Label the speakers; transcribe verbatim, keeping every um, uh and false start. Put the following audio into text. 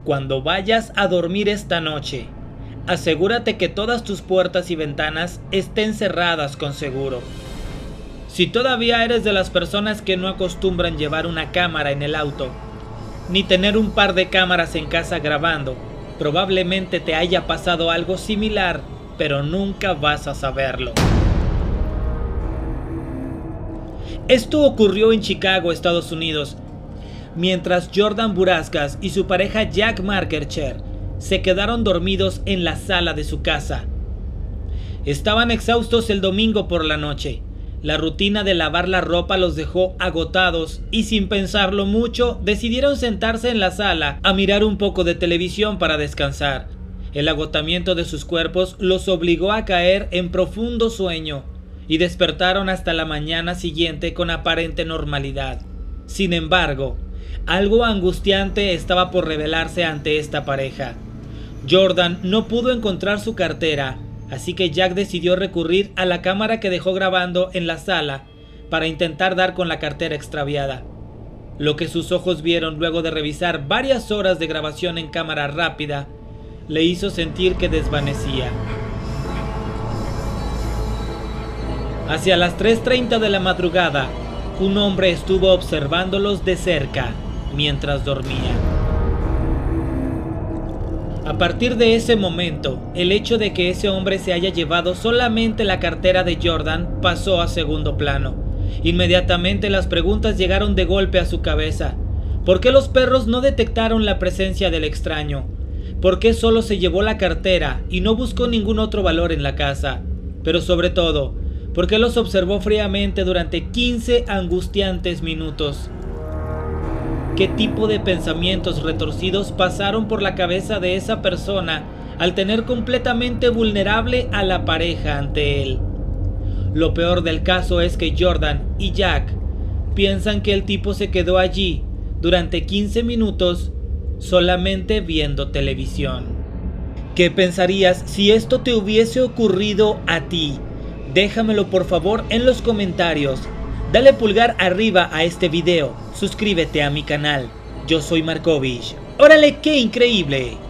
Speaker 1: Cuando vayas a dormir esta noche, asegúrate que todas tus puertas y ventanas estén cerradas con seguro. Si todavía eres de las personas que no acostumbran llevar una cámara en el auto, ni tener un par de cámaras en casa grabando, probablemente te haya pasado algo similar, pero nunca vas a saberlo. Esto ocurrió en Chicago, Estados Unidos, mientras Jordan Burascas y su pareja Jack Markercher se quedaron dormidos en la sala de su casa. Estaban exhaustos el domingo por la noche. La rutina de lavar la ropa los dejó agotados y sin pensarlo mucho decidieron sentarse en la sala a mirar un poco de televisión para descansar. El agotamiento de sus cuerpos los obligó a caer en profundo sueño y despertaron hasta la mañana siguiente con aparente normalidad. Sin embargo, algo angustiante estaba por revelarse ante esta pareja. Jordan no pudo encontrar su cartera, así que Jack decidió recurrir a la cámara que dejó grabando en la sala para intentar dar con la cartera extraviada. Lo que sus ojos vieron luego de revisar varias horas de grabación en cámara rápida le hizo sentir que desvanecía. Hacia las tres treinta de la madrugada, un hombre estuvo observándolos de cerca mientras dormía. A partir de ese momento, el hecho de que ese hombre se haya llevado solamente la cartera de Jordan pasó a segundo plano. Inmediatamente las preguntas llegaron de golpe a su cabeza. ¿Por qué los perros no detectaron la presencia del extraño? ¿Por qué solo se llevó la cartera y no buscó ningún otro valor en la casa? Pero sobre todo, ¿por qué los observó fríamente durante quince angustiantes minutos? ¿Qué tipo de pensamientos retorcidos pasaron por la cabeza de esa persona al tener completamente vulnerable a la pareja ante él? Lo peor del caso es que Jordan y Jack piensan que el tipo se quedó allí durante quince minutos solamente viendo televisión. ¿Qué pensarías si esto te hubiese ocurrido a ti? Déjamelo por favor en los comentarios. Dale pulgar arriba a este video, suscríbete a mi canal. Yo soy Markovich. ¡Órale, qué increíble!